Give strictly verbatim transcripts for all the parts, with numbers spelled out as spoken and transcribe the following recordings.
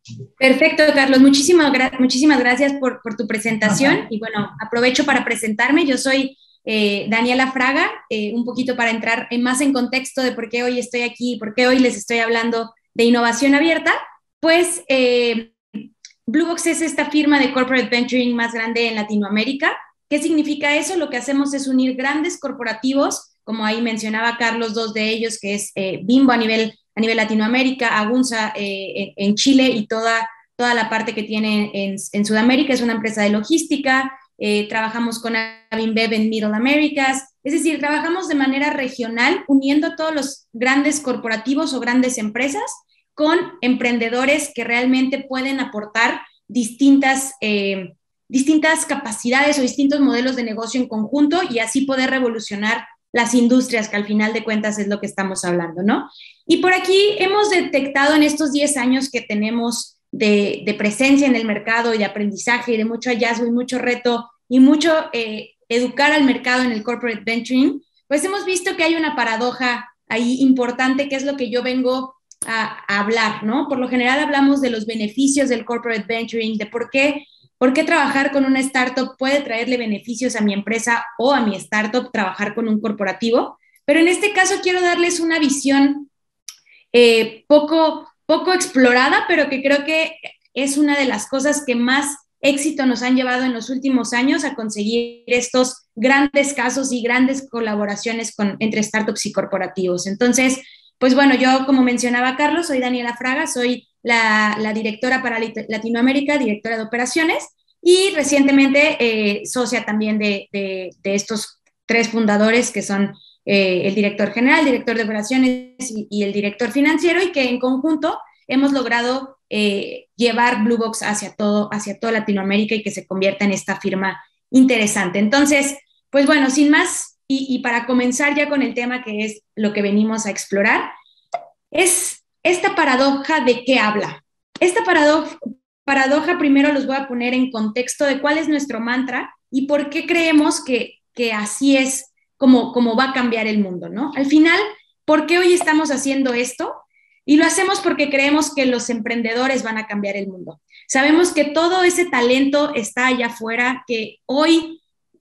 Perfecto, Carlos. Muchísimas, gra- muchísimas gracias por, por tu presentación. Y bueno, aprovecho para presentarme. Yo soy eh, Daniela Fraga, eh, un poquito para entrar en más en contexto de por qué hoy estoy aquí, por qué hoy les estoy hablando de innovación abierta. Pues eh, Bluebox es esta firma de corporate venturing más grande en Latinoamérica. ¿Qué significa eso? Lo que hacemos es unir grandes corporativos, como ahí mencionaba Carlos, dos de ellos, que es eh, Bimbo a nivel, a nivel Latinoamérica, Agunza eh, en, en Chile y toda, toda la parte que tiene en, en Sudamérica, es una empresa de logística. Eh, trabajamos con Avinbev en Middle Americas, es decir, trabajamos de manera regional, uniendo a todos los grandes corporativos o grandes empresas con emprendedores que realmente pueden aportar distintas, eh, distintas capacidades o distintos modelos de negocio en conjunto y así poder revolucionar las industrias, que al final de cuentas es lo que estamos hablando, ¿no? Y por aquí hemos detectado en estos diez años que tenemos de, de presencia en el mercado y de aprendizaje y de mucho hallazgo y mucho reto y mucho eh, educar al mercado en el corporate venturing, pues hemos visto que hay una paradoja ahí importante, que es lo que yo vengo a, a hablar, ¿no? Por lo general hablamos de los beneficios del corporate venturing, de por qué, por qué trabajar con una startup puede traerle beneficios a mi empresa o a mi startup trabajar con un corporativo, pero en este caso quiero darles una visión eh, poco, poco explorada, pero que creo que es una de las cosas que más éxito nos han llevado en los últimos años a conseguir estos grandes casos y grandes colaboraciones con, entre startups y corporativos. Entonces, pues bueno, yo como mencionaba Carlos, soy Daniela Fraga, soy la, la directora para Latinoamérica, directora de operaciones y recientemente eh, socia también de, de, de estos tres fundadores que son eh, el director general, director de operaciones y, y el director financiero, y que en conjunto hemos logrado eh, llevar Bluebox hacia todo, hacia toda Latinoamérica y que se convierta en esta firma interesante. Entonces, pues bueno, sin más, y, y para comenzar ya con el tema que es lo que venimos a explorar, es esta paradoja de qué habla. Esta paradoja, paradoja primero los voy a poner en contexto de cuál es nuestro mantra y por qué creemos que, que así es como, como va a cambiar el mundo, ¿no? Al final, ¿por qué hoy estamos haciendo esto? Y lo hacemos porque creemos que los emprendedores van a cambiar el mundo. Sabemos que todo ese talento está allá afuera, que hoy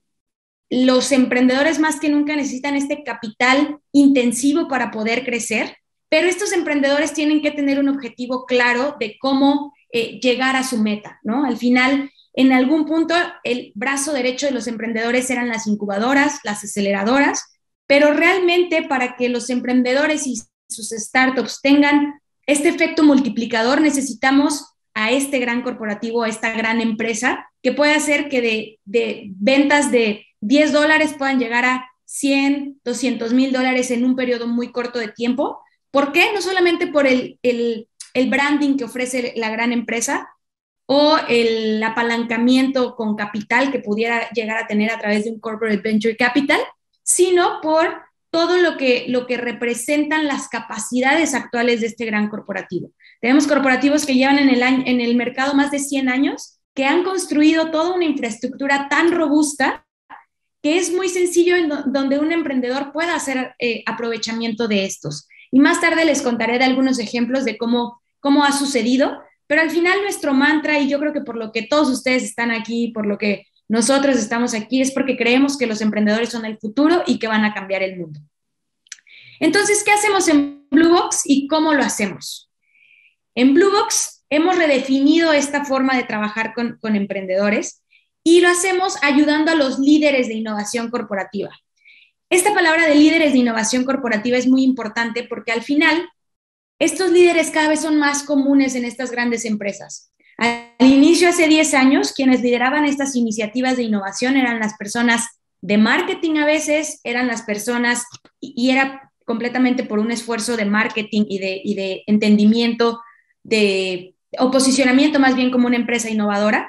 los emprendedores más que nunca necesitan este capital intensivo para poder crecer, pero estos emprendedores tienen que tener un objetivo claro de cómo eh, llegar a su meta, ¿no? Al final, en algún punto, el brazo derecho de los emprendedores eran las incubadoras, las aceleradoras, pero realmente para que los emprendedores y sus startups tengan este efecto multiplicador, necesitamos a este gran corporativo, a esta gran empresa, que puede hacer que de, de ventas de diez dólares puedan llegar a cien, doscientos mil dólares en un periodo muy corto de tiempo. ¿Por qué? No solamente por el, el, el branding que ofrece la gran empresa o el apalancamiento con capital que pudiera llegar a tener a través de un corporate venture capital, sino por todo lo que, lo que representan las capacidades actuales de este gran corporativo. Tenemos corporativos que llevan en el, año, en el mercado más de cien años, que han construido toda una infraestructura tan robusta que es muy sencillo en do, donde un emprendedor pueda hacer eh, aprovechamiento de estos. Y más tarde les contaré de algunos ejemplos de cómo, cómo ha sucedido, pero al final nuestro mantra, y yo creo que por lo que todos ustedes están aquí, por lo que nosotros estamos aquí, es porque creemos que los emprendedores son el futuro y que van a cambiar el mundo. Entonces, ¿qué hacemos en Bluebox y cómo lo hacemos? En Bluebox hemos redefinido esta forma de trabajar con, con emprendedores y lo hacemos ayudando a los líderes de innovación corporativa. Esta palabra de líderes de innovación corporativa es muy importante porque al final estos líderes cada vez son más comunes en estas grandes empresas. Al inicio, hace diez años, quienes lideraban estas iniciativas de innovación eran las personas de marketing a veces, eran las personas, y era completamente por un esfuerzo de marketing y de, y de entendimiento, de, o posicionamiento más bien como una empresa innovadora.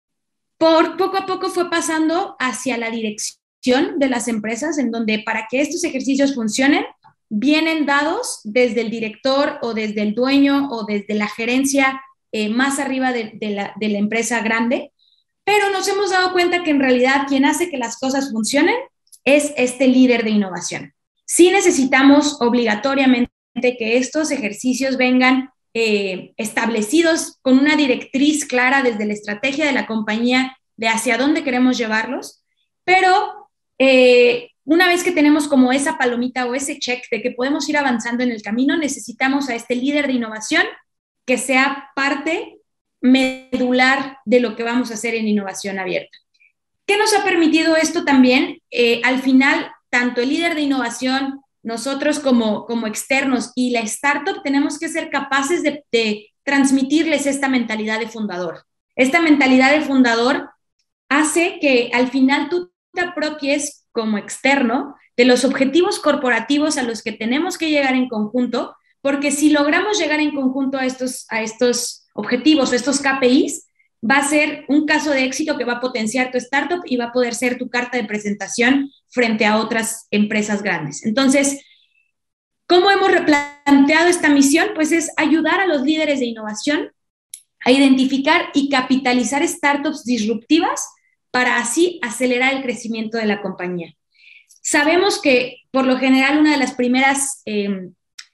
Por poco a poco fue pasando hacia la dirección de las empresas, en donde para que estos ejercicios funcionen, vienen dados desde el director o desde el dueño o desde la gerencia eh, más arriba de, de, la, de la empresa grande, pero nos hemos dado cuenta que en realidad quien hace que las cosas funcionen es este líder de innovación. Sí necesitamos obligatoriamente que estos ejercicios vengan eh, establecidos con una directriz clara desde la estrategia de la compañía de hacia dónde queremos llevarlos, pero eh, una vez que tenemos como esa palomita o ese check de que podemos ir avanzando en el camino, necesitamos a este líder de innovación que sea parte medular de lo que vamos a hacer en innovación abierta. ¿Qué nos ha permitido esto también? Eh, al final, tanto el líder de innovación, nosotros como, como externos y la startup tenemos que ser capaces de, de transmitirles esta mentalidad de fundador. Esta mentalidad de fundador hace que al final tú te apropies como externo de los objetivos corporativos a los que tenemos que llegar en conjunto, porque si logramos llegar en conjunto a estos, a estos objetivos o estos K P Is, va a ser un caso de éxito que va a potenciar tu startup y va a poder ser tu carta de presentación frente a otras empresas grandes. Entonces, ¿cómo hemos replanteado esta misión? Pues es ayudar a los líderes de innovación a identificar y capitalizar startups disruptivas para así acelerar el crecimiento de la compañía. Sabemos que, por lo general, una de las primeras, eh,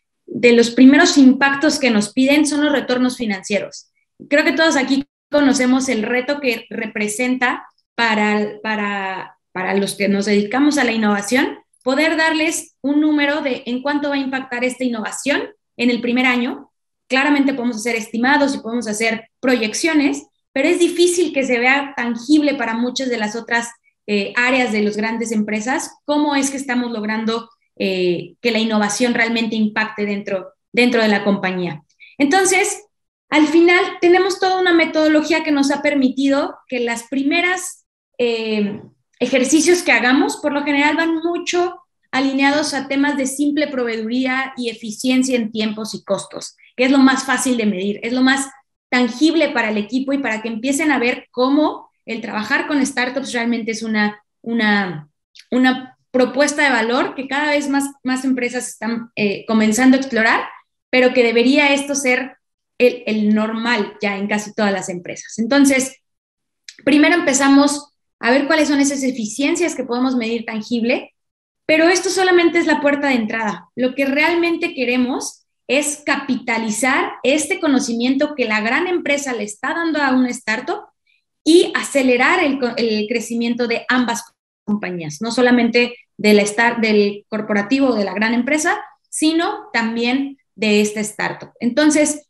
de los primeros impactos que nos piden son los retornos financieros. Creo que todos aquí conocemos el reto que representa para, para, para los que nos dedicamos a la innovación, poder darles un número de en cuánto va a impactar esta innovación en el primer año. Claramente podemos hacer estimados y podemos hacer proyecciones, pero es difícil que se vea tangible para muchas de las otras eh, áreas de las grandes empresas cómo es que estamos logrando eh, que la innovación realmente impacte dentro, dentro de la compañía. Entonces, al final tenemos toda una metodología que nos ha permitido que las primeras eh, ejercicios que hagamos, por lo general, van mucho alineados a temas de simple proveeduría y eficiencia en tiempos y costos, que es lo más fácil de medir, es lo más tangible para el equipo y para que empiecen a ver cómo el trabajar con startups realmente es una, una, una propuesta de valor que cada vez más, más empresas están eh, comenzando a explorar, pero que debería esto ser el, el normal ya en casi todas las empresas. Entonces, primero empezamos a ver cuáles son esas eficiencias que podemos medir tangible, pero esto solamente es la puerta de entrada. Lo que realmente queremos es capitalizar este conocimiento que la gran empresa le está dando a una startup y acelerar el, el crecimiento de ambas compañías, no solamente de la start, del corporativo de la gran empresa, sino también de esta startup. Entonces,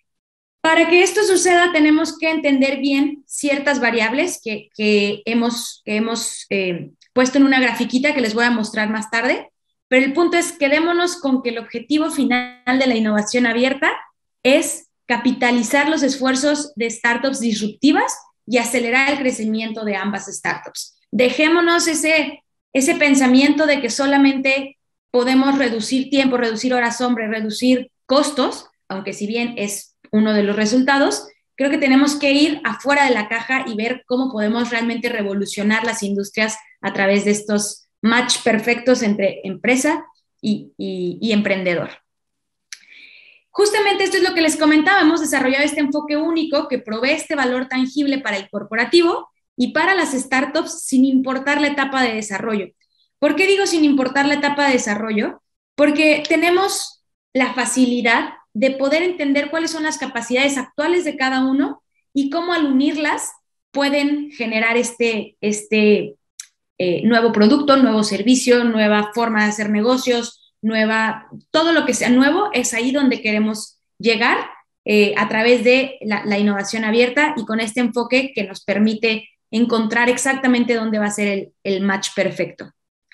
para que esto suceda, tenemos que entender bien ciertas variables que, que hemos, que hemos eh, puesto en una grafiquita que les voy a mostrar más tarde, pero el punto es quedémonos con que el objetivo final de la innovación abierta es capitalizar los esfuerzos de startups disruptivas y acelerar el crecimiento de ambas startups. Dejémonos ese, ese pensamiento de que solamente podemos reducir tiempo, reducir horas hombre, reducir costos, aunque si bien es uno de los resultados, creo que tenemos que ir afuera de la caja y ver cómo podemos realmente revolucionar las industrias a través de estos match perfectos entre empresa y, y, y emprendedor. Justamente esto es lo que les comentaba, hemos desarrollado este enfoque único que provee este valor tangible para el corporativo y para las startups sin importar la etapa de desarrollo. ¿Por qué digo sin importar la etapa de desarrollo? Porque tenemos la facilidad de poder entender cuáles son las capacidades actuales de cada uno y cómo al unirlas pueden generar este, este eh, nuevo producto, nuevo servicio, nueva forma de hacer negocios, nueva, todo lo que sea nuevo es ahí donde queremos llegar eh, a través de la, la innovación abierta y con este enfoque que nos permite encontrar exactamente dónde va a ser el, el match perfecto.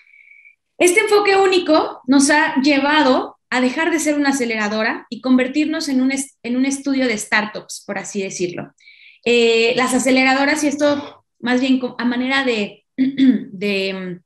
Este enfoque único nos ha llevado a dejar de ser una aceleradora y convertirnos en un, en un estudio de startups, por así decirlo. Eh, las aceleradoras, y esto más bien a manera de, de,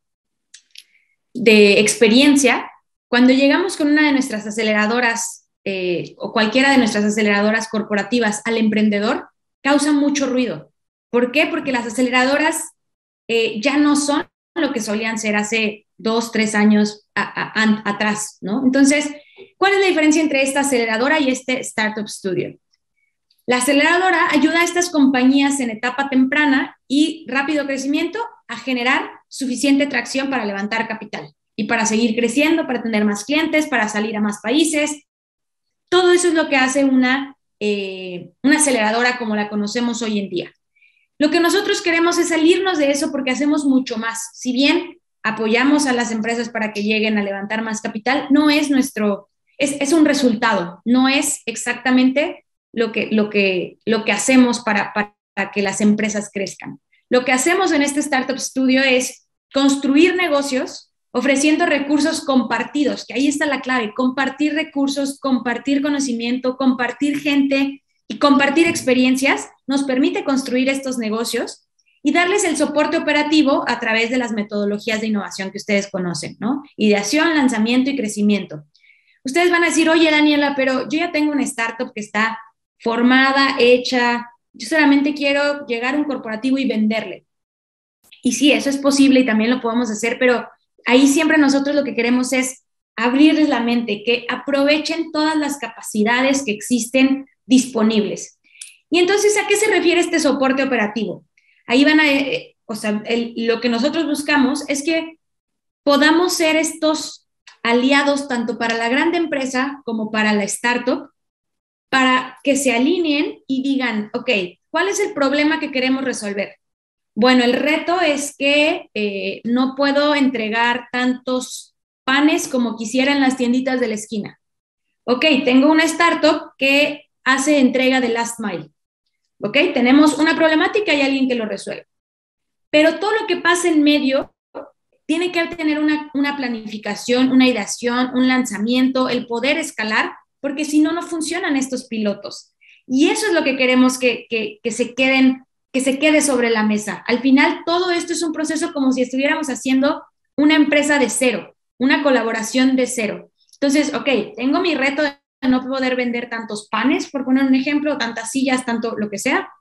de experiencia, cuando llegamos con una de nuestras aceleradoras eh, o cualquiera de nuestras aceleradoras corporativas al emprendedor, causa mucho ruido. ¿Por qué? Porque las aceleradoras eh, ya no son lo que solían ser hace dos, tres años a, a, a, atrás, ¿no? Entonces, ¿cuál es la diferencia entre esta aceleradora y este Startup Studio? La aceleradora ayuda a estas compañías en etapa temprana y rápido crecimiento a generar suficiente tracción para levantar capital y para seguir creciendo, para tener más clientes, para salir a más países Todo eso es lo que hace una, eh, una aceleradora como la conocemos hoy en día. Lo que nosotros queremos es salirnos de eso porque hacemos mucho más. Si bien apoyamos a las empresas para que lleguen a levantar más capital, no es nuestro, es, es un resultado, no es exactamente lo que, lo que, lo que hacemos para, para que las empresas crezcan. Lo que hacemos en este Startup Studio es construir negocios ofreciendo recursos compartidos, que ahí está la clave, compartir recursos, compartir conocimiento, compartir gente y compartir experiencias nos permite construir estos negocios y darles el soporte operativo a través de las metodologías de innovación que ustedes conocen, ¿no? Ideación, lanzamiento y crecimiento. Ustedes van a decir, oye, Daniela, pero yo ya tengo una startup que está formada, hecha, yo solamente quiero llegar a un corporativo y venderle. Y sí, eso es posible y también lo podemos hacer, pero ahí siempre nosotros lo que queremos es abrirles la mente, que aprovechen todas las capacidades que existen disponibles. Y entonces, ¿a qué se refiere este soporte operativo? Ahí van a, eh, o sea, el, lo que nosotros buscamos es que podamos ser estos aliados tanto para la grande empresa como para la startup, para que se alineen y digan, ok, ¿cuál es el problema que queremos resolver? Bueno, el reto es que eh, no puedo entregar tantos panes como quisiera en las tienditas de la esquina. Ok, tengo una startup que hace entrega de last mile. Ok, tenemos una problemática y alguien que lo resuelve. Pero todo lo que pasa en medio tiene que tener una, una planificación, una ideación, un lanzamiento, el poder escalar, porque si no, no funcionan estos pilotos. Y eso es lo que queremos que, que, que se queden, que se quede sobre la mesa. Al final, todo esto es un proceso como si estuviéramos haciendo una empresa de cero, una colaboración de cero. Entonces, ok, tengo mi reto de no poder vender tantos panes, por poner un ejemplo, tantas sillas, tanto lo que sea,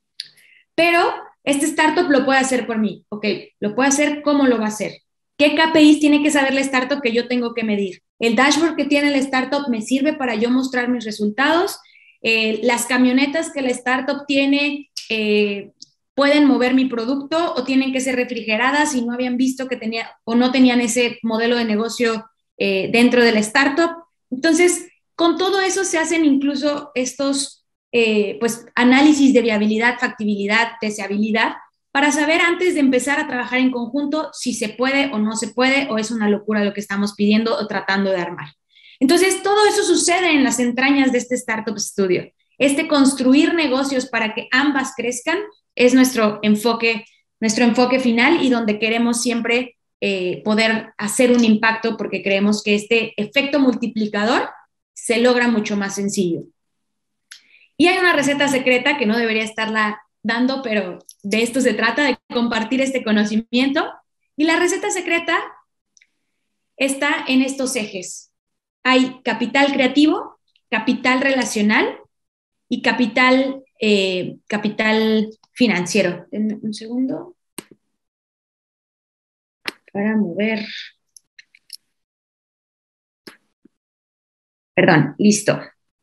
pero este startup lo puede hacer por mí. Ok, lo puede hacer, ¿cómo lo va a hacer? ¿Qué K P Is tiene que saber la startup que yo tengo que medir? El dashboard que tiene la startup me sirve para yo mostrar mis resultados. Eh, las camionetas que la startup tiene eh, pueden mover mi producto o tienen que ser refrigeradas si no habían visto que tenía o no tenían ese modelo de negocio eh, dentro de la startup. Entonces, con todo eso se hacen incluso estos eh, pues, análisis de viabilidad, factibilidad, deseabilidad, para saber antes de empezar a trabajar en conjunto si se puede o no se puede o es una locura lo que estamos pidiendo o tratando de armar. Entonces, todo eso sucede en las entrañas de este Startup Studio. Este construir negocios para que ambas crezcan es nuestro enfoque, nuestro enfoque final y donde queremos siempre eh, poder hacer un impacto porque creemos que este efecto multiplicador se logra mucho más sencillo. Y hay una receta secreta que no debería estarla dando, pero de esto se trata, de compartir este conocimiento. Y la receta secreta está en estos ejes. Hay capital creativo, capital relacional y capital, eh, capital financiero. Denme un segundo para mover. Perdón, listo.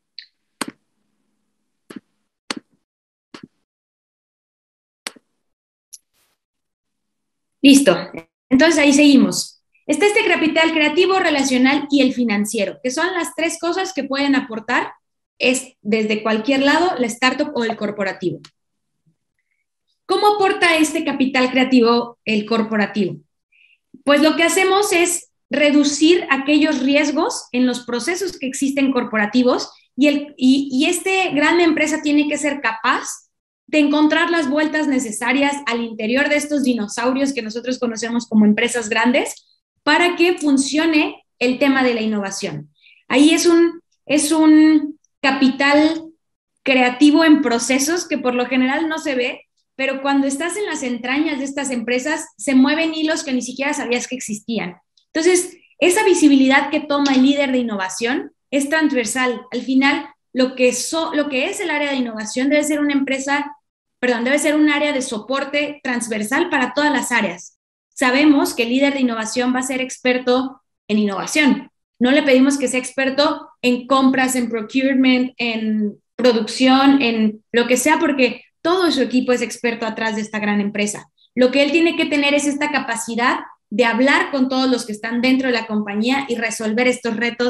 Listo. Entonces ahí seguimos. Está este capital creativo, relacional y el financiero, que son las tres cosas que pueden aportar es desde cualquier lado la startup o el corporativo. ¿Cómo aporta este capital creativo el corporativo? Pues lo que hacemos es reducir aquellos riesgos en los procesos que existen corporativos y, el, y, y esta gran empresa tiene que ser capaz de encontrar las vueltas necesarias al interior de estos dinosaurios que nosotros conocemos como empresas grandes para que funcione el tema de la innovación. Ahí es un, es un capital creativo en procesos que por lo general no se ve, pero cuando estás en las entrañas de estas empresas se mueven hilos que ni siquiera sabías que existían. Entonces, esa visibilidad que toma el líder de innovación es transversal. Al final, lo que, so, lo que es el área de innovación debe ser una empresa, perdón, debe ser un área de soporte transversal para todas las áreas. Sabemos que el líder de innovación va a ser experto en innovación. No le pedimos que sea experto en compras, en procurement, en producción, en lo que sea, porque todo su equipo es experto atrás de esta gran empresa. Lo que él tiene que tener es esta capacidad de hablar con todos los que están dentro de la compañía y resolver estos retos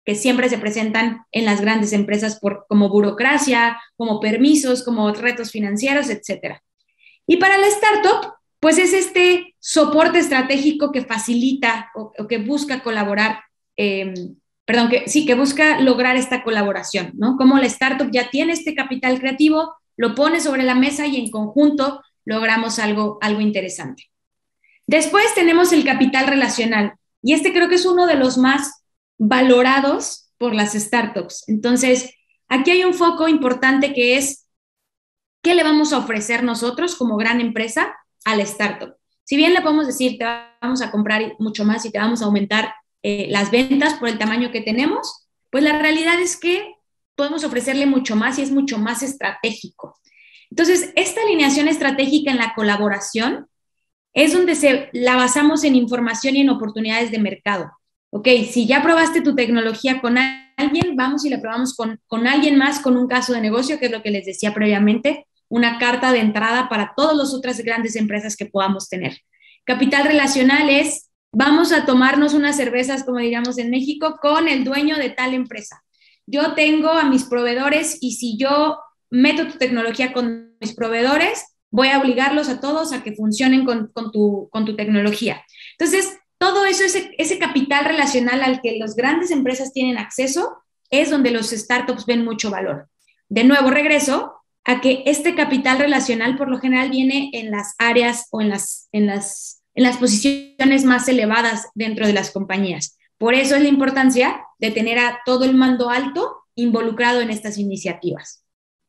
que siempre se presentan en las grandes empresas por, como burocracia, como permisos, como retos financieros, etcétera. Y para la startup, pues es este soporte estratégico que facilita o, o que busca colaborar, eh, perdón, que sí, que busca lograr esta colaboración, ¿no? Como la startup ya tiene este capital creativo, lo pone sobre la mesa y en conjunto logramos algo, algo interesante. Después tenemos el capital relacional, y este creo que es uno de los más valorados por las startups. Entonces, aquí hay un foco importante que es ¿qué le vamos a ofrecer nosotros como gran empresa a la startup? Si bien le podemos decir, te vamos a comprar mucho más y te vamos a aumentar eh, las ventas por el tamaño que tenemos, pues la realidad es que podemos ofrecerle mucho más y es mucho más estratégico. Entonces, esta alineación estratégica en la colaboración es donde se, la basamos en información y en oportunidades de mercado. Ok, si ya probaste tu tecnología con alguien, vamos y la probamos con, con alguien más, con un caso de negocio, que es lo que les decía previamente, una carta de entrada para todas las otras grandes empresas que podamos tener. Capital relacional es, vamos a tomarnos unas cervezas, como diríamos en México, con el dueño de tal empresa. Yo tengo a mis proveedores y si yo meto tu tecnología con mis proveedores, voy a obligarlos a todos a que funcionen con, con, tu, con tu tecnología. Entonces, todo eso, ese, ese capital relacional al que las grandes empresas tienen acceso, es donde los startups ven mucho valor. De nuevo, regreso a que este capital relacional por lo general viene en las áreas o en las, en las, en las posiciones más elevadas dentro de las compañías. Por eso es la importancia de tener a todo el mando alto involucrado en estas iniciativas.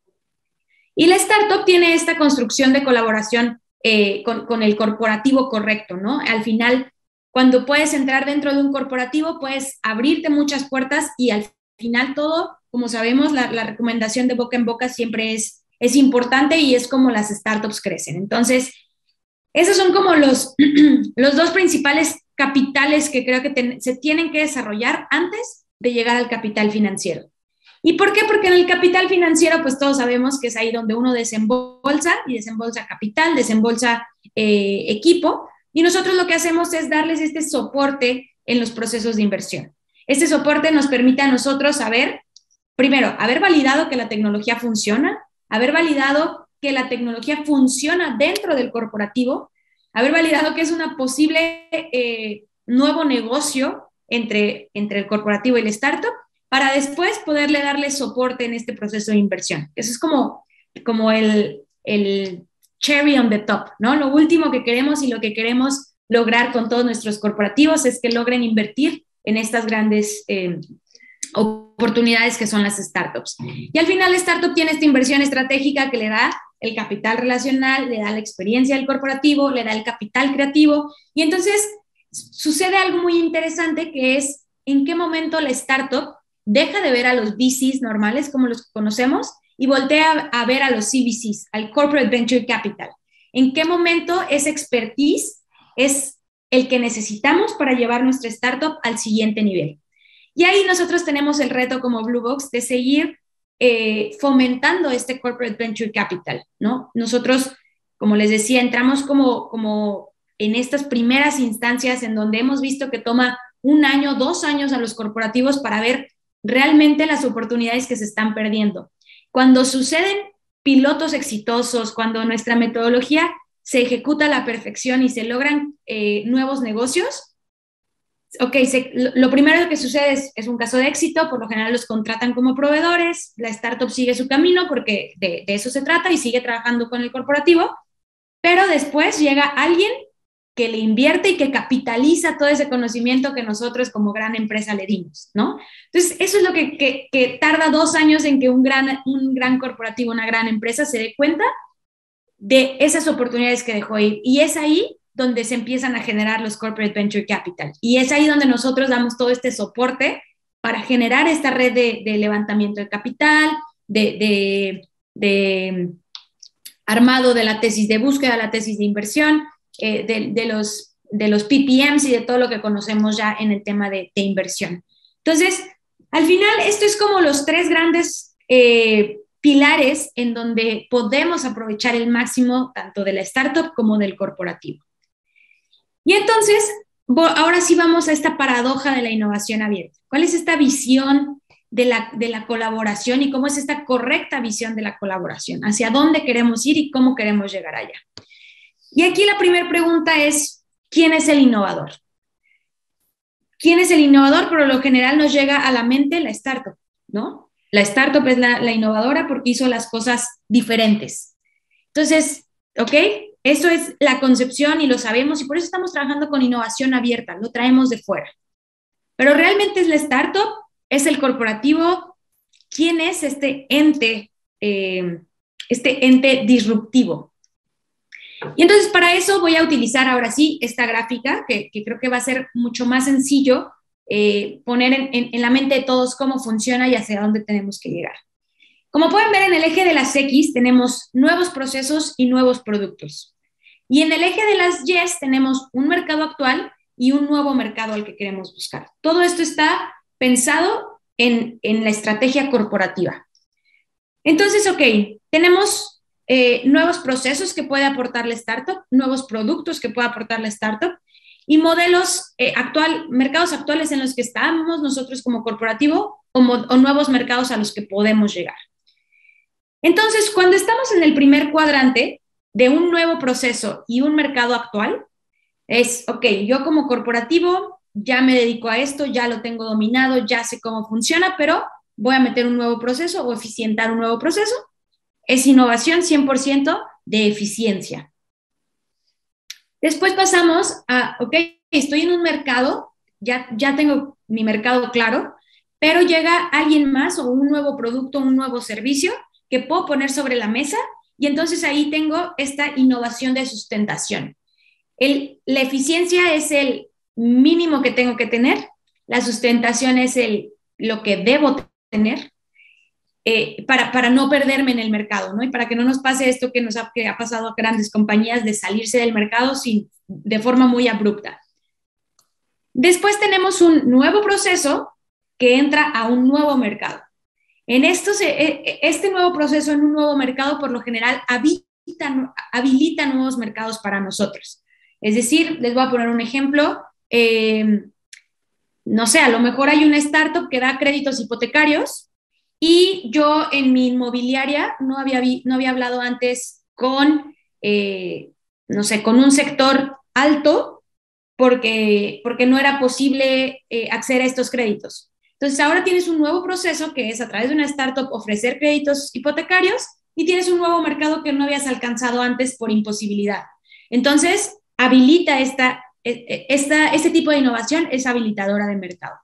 Y la startup tiene esta construcción de colaboración eh, con, con el corporativo correcto, ¿no? Al final, cuando puedes entrar dentro de un corporativo, puedes abrirte muchas puertas y al final todo, como sabemos, la, la recomendación de boca en boca siempre es, es importante y es como las startups crecen. Entonces, esos son como los, los dos principales capitales que creo que ten, se tienen que desarrollar antes de llegar al capital financiero. ¿Y por qué? Porque en el capital financiero, pues todos sabemos que es ahí donde uno desembolsa y desembolsa capital, desembolsa eh, equipo, y nosotros lo que hacemos es darles este soporte en los procesos de inversión. Este soporte nos permite a nosotros saber, primero, haber validado que la tecnología funciona, haber validado que la tecnología funciona dentro del corporativo, haber validado que es una posible eh, nuevo negocio entre, entre el corporativo y el startup, para después poderle darle soporte en este proceso de inversión. Eso es como, como el, el cherry on the top, ¿no? Lo último que queremos y lo que queremos lograr con todos nuestros corporativos es que logren invertir en estas grandes eh, oportunidades que son las startups. Y al final la startup tiene esta inversión estratégica que le da el capital relacional, le da la experiencia del corporativo, le da el capital creativo, y entonces sucede algo muy interesante que es en qué momento la startup deja de ver a los V Cs normales como los conocemos y voltea a ver a los C V Cs, al Corporate Venture Capital. ¿En qué momento esa expertise es el que necesitamos para llevar nuestra startup al siguiente nivel? Y ahí nosotros tenemos el reto como Blue Box de seguir eh, fomentando este Corporate Venture Capital, ¿no? Nosotros, como les decía, entramos como, como en estas primeras instancias en donde hemos visto que toma un año, dos años a los corporativos para ver realmente las oportunidades que se están perdiendo. Cuando suceden pilotos exitosos, cuando nuestra metodología se ejecuta a la perfección y se logran eh, nuevos negocios, ok, se, lo, lo primero que sucede es, es un caso de éxito, por lo general los contratan como proveedores, la startup sigue su camino porque de, de eso se trata y sigue trabajando con el corporativo, pero después llega alguien que le invierte y que capitaliza todo ese conocimiento que nosotros como gran empresa le dimos, ¿no? Entonces, eso es lo que, que, que tarda dos años en que un gran, un gran corporativo, una gran empresa se dé cuenta de esas oportunidades que dejó ir. Y es ahí donde se empiezan a generar los Corporate Venture Capital. Y es ahí donde nosotros damos todo este soporte para generar esta red de, de levantamiento de capital, de, de, de armado de la tesis de búsqueda, la tesis de inversión, Eh, de, de, los, de los P P Ms y de todo lo que conocemos ya en el tema de, de inversión. Entonces, al final, esto es como los tres grandes eh, pilares en donde podemos aprovechar el máximo tanto de la startup como del corporativo. Y entonces, ahora sí vamos a esta paradoja de la innovación abierta. ¿Cuál es esta visión de la, de la colaboración y cómo es esta correcta visión de la colaboración? ¿Hacia dónde queremos ir y cómo queremos llegar allá? Y aquí la primera pregunta es, ¿quién es el innovador? ¿Quién es el innovador? Por lo general nos llega a la mente la startup, ¿no? La startup es la, la innovadora porque hizo las cosas diferentes. Entonces, ¿ok? Eso es la concepción y lo sabemos y por eso estamos trabajando con innovación abierta, lo traemos de fuera. Pero realmente es la startup, es el corporativo, ¿quién es este ente, eh, este ente disruptivo? Y entonces para eso voy a utilizar ahora sí esta gráfica, que, que creo que va a ser mucho más sencillo eh, poner en, en, en la mente de todos cómo funciona y hacia dónde tenemos que llegar. Como pueden ver, en el eje de las X tenemos nuevos procesos y nuevos productos. Y en el eje de las Y tenemos un mercado actual y un nuevo mercado al que queremos buscar. Todo esto está pensado en, en la estrategia corporativa. Entonces, ok, tenemos eh, nuevos procesos que puede aportar la startup, nuevos productos que puede aportar la startup y modelos eh, actual, mercados actuales en los que estamos nosotros como corporativo o, o nuevos mercados a los que podemos llegar. Entonces, cuando estamos en el primer cuadrante de un nuevo proceso y un mercado actual, es, ok, yo como corporativo ya me dedico a esto, ya lo tengo dominado, ya sé cómo funciona, pero voy a meter un nuevo proceso o eficientar un nuevo proceso. Es innovación cien por ciento de eficiencia. Después pasamos a, ok, estoy en un mercado, ya, ya tengo mi mercado claro, pero llega alguien más o un nuevo producto, un nuevo servicio que puedo poner sobre la mesa y entonces ahí tengo esta innovación de sustentación. El, la eficiencia es el mínimo que tengo que tener, la sustentación es el, lo que debo tener eh, para, para no perderme en el mercado, ¿no? Y para que no nos pase esto que nos ha, que ha pasado a grandes compañías de salirse del mercado sin, de forma muy abrupta. Después tenemos un nuevo proceso que entra a un nuevo mercado. En esto se, este nuevo proceso en un nuevo mercado por lo general habilita, habilita nuevos mercados para nosotros. Es decir, les voy a poner un ejemplo, eh, no sé, a lo mejor hay una startup que da créditos hipotecarios y yo en mi inmobiliaria no había, no había hablado antes con, eh, no sé, con un sector alto porque, porque no era posible eh, acceder a estos créditos. Entonces ahora tienes un nuevo proceso que es a través de una startup ofrecer créditos hipotecarios y tienes un nuevo mercado que no habías alcanzado antes por imposibilidad. Entonces, habilita esta, esta, este tipo de innovación, es habilitadora de mercado.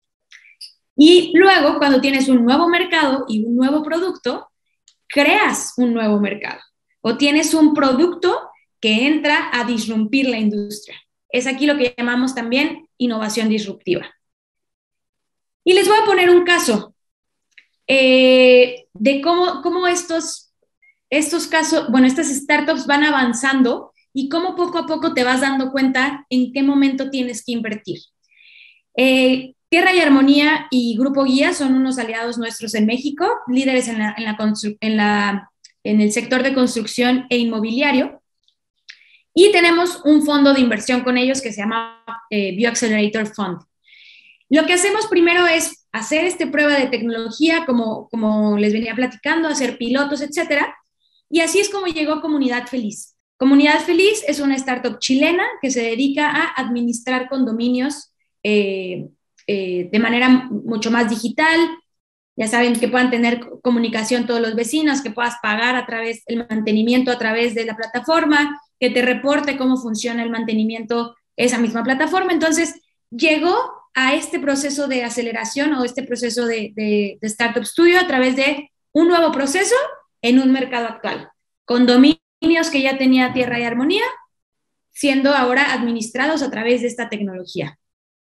Y luego, cuando tienes un nuevo mercado y un nuevo producto, creas un nuevo mercado o tienes un producto que entra a disrumpir la industria. Es aquí lo que llamamos también innovación disruptiva. Y les voy a poner un caso eh, de cómo, cómo estos, estos casos, bueno, estas startups van avanzando y cómo poco a poco te vas dando cuenta en qué momento tienes que invertir. Eh, Tierra y Armonía y Grupo Guía son unos aliados nuestros en México, líderes en, la, en, la en, la, en el sector de construcción e inmobiliario. Y tenemos un fondo de inversión con ellos que se llama eh, BioAccelerator Fund. Lo que hacemos primero es hacer esta prueba de tecnología, como, como les venía platicando, hacer pilotos, etcétera. Y así es como llegó Comunidad Feliz. Comunidad Feliz es una startup chilena que se dedica a administrar condominios eh, eh, de manera mucho más digital. Ya saben que puedan tener comunicación todos los vecinos, que puedas pagar a través del mantenimiento a través de la plataforma, que te reporte cómo funciona el mantenimiento esa misma plataforma. Entonces, llegó a este proceso de aceleración o este proceso de, de, de Startup Studio a través de un nuevo proceso en un mercado actual. Condominios que ya tenía Tierra y Armonía, siendo ahora administrados a través de esta tecnología.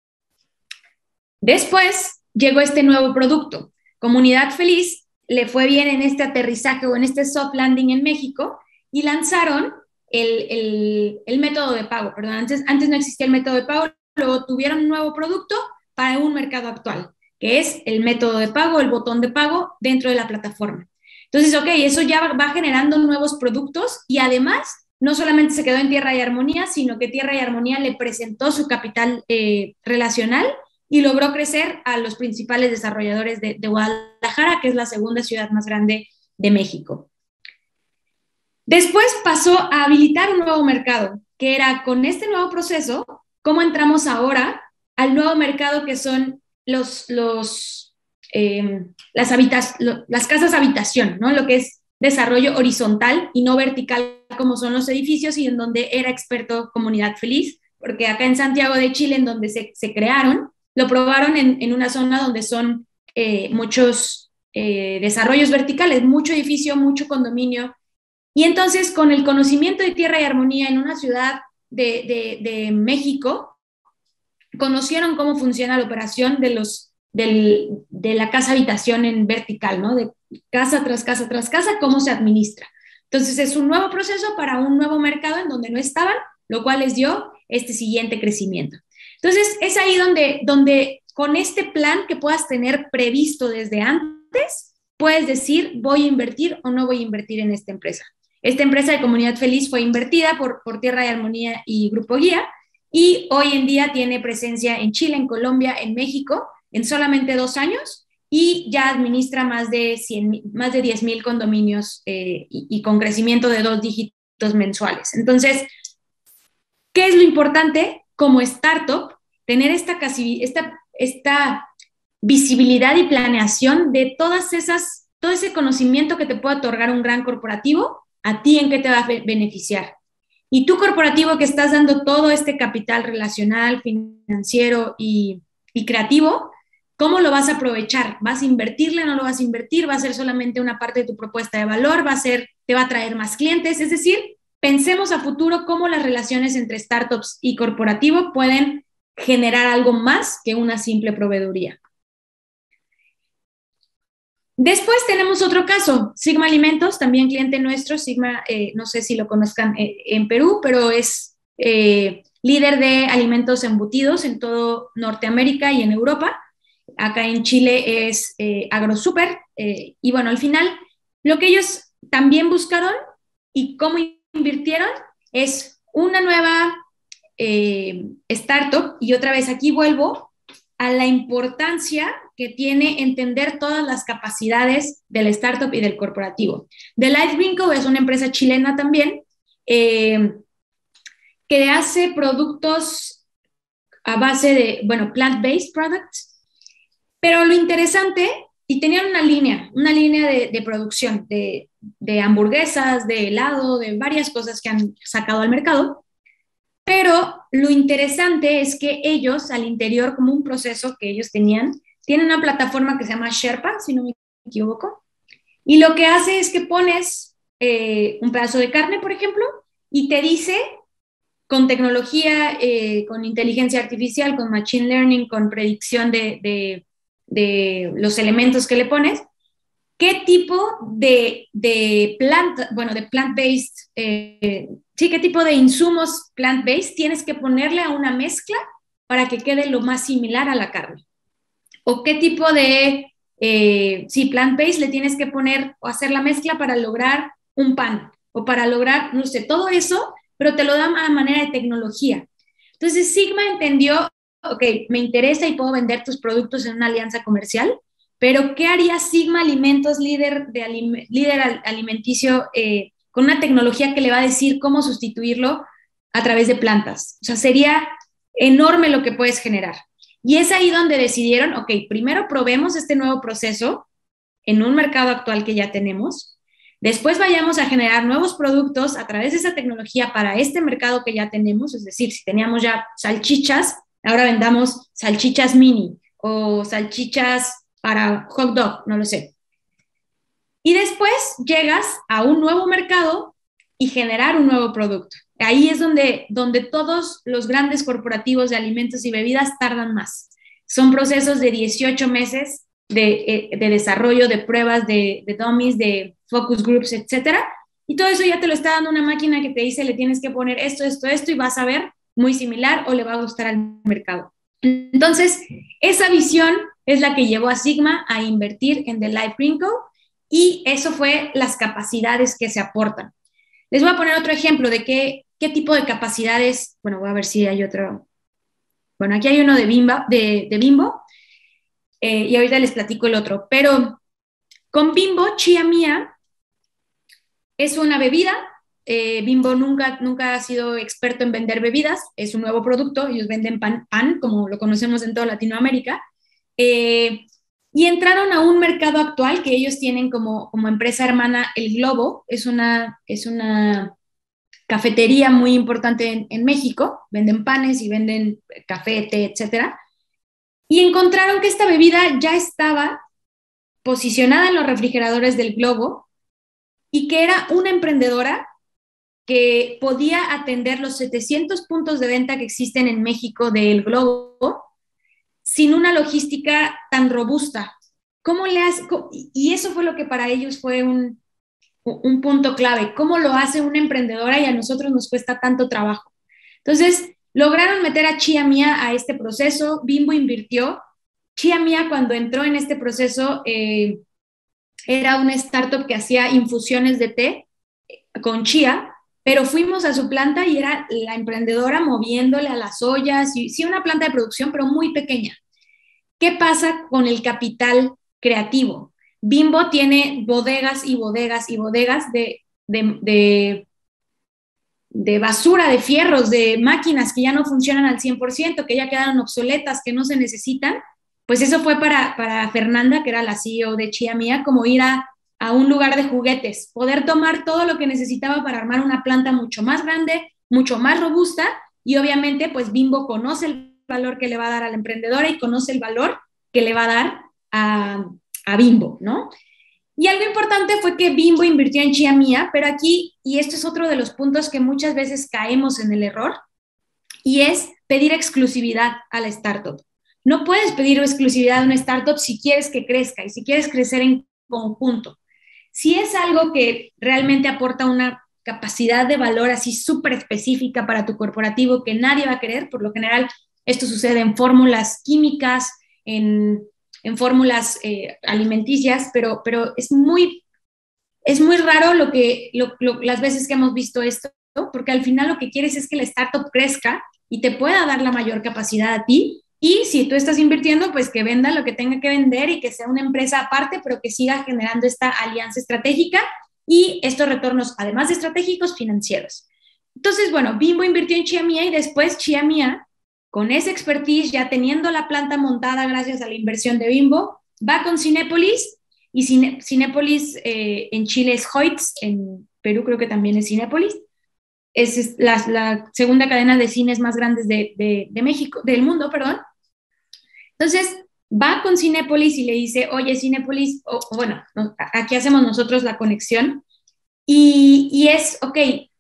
Después llegó este nuevo producto. Comunidad Feliz le fue bien en este aterrizaje o en este soft landing en México y lanzaron el, el, el método de pago. Perdón, antes, antes no existía el método de pago, luego tuvieron un nuevo producto para un mercado actual, que es el método de pago, el botón de pago dentro de la plataforma. Entonces, ok, eso ya va generando nuevos productos y además no solamente se quedó en Tierra y Armonía, sino que Tierra y Armonía le presentó su capital eh, relacional y logró crecer a los principales desarrolladores de, de Guadalajara, que es la segunda ciudad más grande de México. Después pasó a habilitar un nuevo mercado, que era con este nuevo proceso, cómo entramos ahora al nuevo mercado que son los, los, eh, las, habitas, lo, las casas habitación, ¿no? Lo que es desarrollo horizontal y no vertical como son los edificios y en donde era experto Comunidad Feliz, porque acá en Santiago de Chile, en donde se, se crearon, lo probaron en, en una zona donde son eh, muchos eh, desarrollos verticales, mucho edificio, mucho condominio. Y entonces, con el conocimiento de Tierra y Armonía en una ciudad de, de, de México, conocieron cómo funciona la operación de, los, del, de la casa habitación en vertical, ¿no? De casa tras casa tras casa, cómo se administra. Entonces, es un nuevo proceso para un nuevo mercado en donde no estaban, lo cual les dio este siguiente crecimiento. Entonces, es ahí donde, donde con este plan que puedas tener previsto desde antes, puedes decir, voy a invertir o no voy a invertir en esta empresa. Esta empresa de Comunidad Feliz fue invertida por, por Tierra y Armonía y Grupo Guía, y hoy en día tiene presencia en Chile, en Colombia, en México, en solamente dos años, y ya administra más de, cien, más de diez mil condominios eh, y, y con crecimiento de dos dígitos mensuales. Entonces, ¿qué es lo importante como startup? Tener esta, casi, esta, esta visibilidad y planeación de todas esas, todo ese conocimiento que te puede otorgar un gran corporativo, a ti en qué te va a beneficiar. Y tu corporativo que estás dando todo este capital relacional, financiero y, y creativo, ¿cómo lo vas a aprovechar? ¿Vas a invertirle? ¿No lo vas a invertir? ¿Va a ser solamente una parte de tu propuesta de valor? ¿Va a ser, te va a traer más clientes? Es decir, pensemos a futuro cómo las relaciones entre startups y corporativo pueden generar algo más que una simple proveeduría. Después tenemos otro caso, Sigma Alimentos, también cliente nuestro. Sigma, eh, no sé si lo conozcan eh, en Perú, pero es eh, líder de alimentos embutidos en todo Norteamérica y en Europa. Acá en Chile es eh, AgroSuper. Eh, y bueno, al final, lo que ellos también buscaron y cómo invirtieron es una nueva eh, startup. Y otra vez aquí vuelvo a la importancia que tiene entender todas las capacidades del startup y del corporativo. The Life Green Co. es una empresa chilena también eh, que hace productos a base de, bueno, plant-based products, pero lo interesante, y tenían una línea, una línea de, de producción de, de hamburguesas, de helado, de varias cosas que han sacado al mercado, pero lo interesante es que ellos, al interior, como un proceso que ellos tenían, tienen una plataforma que se llama Sherpa, si no me equivoco, y lo que hace es que pones eh, un pedazo de carne, por ejemplo, y te dice, con tecnología, eh, con inteligencia artificial, con machine learning, con predicción de, de, de los elementos que le pones, qué tipo de, de plant, bueno, de plant-based, eh, sí, qué tipo de insumos plant-based tienes que ponerle a una mezcla para que quede lo más similar a la carne. O qué tipo de, eh, sí, plant-based le tienes que poner o hacer la mezcla para lograr un pan o para lograr, no sé, todo eso, pero te lo dan a manera de tecnología. Entonces Sigma entendió, ok, me interesa y puedo vender tus productos en una alianza comercial, pero ¿qué haría Sigma Alimentos, líder, de alim líder alimenticio, eh, con una tecnología que le va a decir cómo sustituirlo a través de plantas? O sea, sería enorme lo que puedes generar. Y es ahí donde decidieron, ok, primero probemos este nuevo proceso en un mercado actual que ya tenemos, después vayamos a generar nuevos productos a través de esa tecnología para este mercado que ya tenemos, es decir, si teníamos ya salchichas, ahora vendamos salchichas mini o salchichas para hot dog, no lo sé. Y después llegas a un nuevo mercado y generar un nuevo producto. Ahí es donde, donde todos los grandes corporativos de alimentos y bebidas tardan más. Son procesos de dieciocho meses de, de desarrollo, de pruebas, de, de dummies, de focus groups, etcétera. Y todo eso ya te lo está dando una máquina que te dice, le tienes que poner esto, esto, esto, y vas a ver muy similar o le va a gustar al mercado. Entonces, esa visión es la que llevó a Sigma a invertir en The Life Green Co. Y eso fue las capacidades que se aportan. Les voy a poner otro ejemplo de qué, qué tipo de capacidades, bueno, voy a ver si hay otro, bueno, aquí hay uno de, Bimba, de, de Bimbo, eh, y ahorita les platico el otro, pero con Bimbo, Chia Mía es una bebida. Eh, Bimbo nunca, nunca ha sido experto en vender bebidas, es un nuevo producto, ellos venden pan, pan como lo conocemos en toda Latinoamérica, eh, y entraron a un mercado actual que ellos tienen como, como empresa hermana, El Globo, es una, es una cafetería muy importante en, en México, venden panes y venden café, té, etcétera, y encontraron que esta bebida ya estaba posicionada en los refrigeradores del Globo y que era una emprendedora que podía atender los setecientos puntos de venta que existen en México del Globo sin una logística tan robusta. ¿Cómo le hace? Y eso fue lo que para ellos fue un, un punto clave. ¿Cómo lo hace una emprendedora y a nosotros nos cuesta tanto trabajo? Entonces, lograron meter a Chia Mía a este proceso. Bimbo invirtió. Chia Mía, cuando entró en este proceso, eh, era una startup que hacía infusiones de té con chía, pero fuimos a su planta y era la emprendedora moviéndole a las ollas, y, sí, una planta de producción, pero muy pequeña. ¿Qué pasa con el capital creativo? Bimbo tiene bodegas y bodegas y bodegas de, de, de, de basura, de fierros, de máquinas que ya no funcionan al cien por ciento, que ya quedaron obsoletas, que no se necesitan. Pues eso fue para, para Fernanda, que era la C E O de Chia Mía, como ir a, a un lugar de juguetes, poder tomar todo lo que necesitaba para armar una planta mucho más grande, mucho más robusta, y obviamente pues Bimbo conoce el valor que le va a dar a la emprendedora y conoce el valor que le va a dar a, a Bimbo, ¿no? Y algo importante fue que Bimbo invirtió en Chia Mía, pero aquí, y esto es otro de los puntos que muchas veces caemos en el error, y es pedir exclusividad a la startup. No puedes pedir exclusividad a una startup si quieres que crezca y si quieres crecer en conjunto. Si es algo que realmente aporta una capacidad de valor así súper específica para tu corporativo que nadie va a querer, por lo general esto sucede en fórmulas químicas, en, en fórmulas eh, alimenticias, pero, pero es, muy, es muy raro lo que, lo, lo, las veces que hemos visto esto, ¿no? Porque al final lo que quieres es que la startup crezca y te pueda dar la mayor capacidad a ti. Y si tú estás invirtiendo, pues que venda lo que tenga que vender y que sea una empresa aparte, pero que siga generando esta alianza estratégica y estos retornos, además de estratégicos, financieros. Entonces, bueno, Bimbo invirtió en Chia Mía y después Chia Mía, con esa expertise, ya teniendo la planta montada gracias a la inversión de Bimbo, va con Cinépolis, y Cine, Cinépolis eh, en Chile es Hoyts, en Perú creo que también es Cinépolis. Es la, la segunda cadena de cines más grandes de, de, de México, del mundo, perdón. Entonces, va con Cinépolis y le dice, oye, Cinépolis, o, o bueno, no, aquí hacemos nosotros la conexión, y, y es, ok,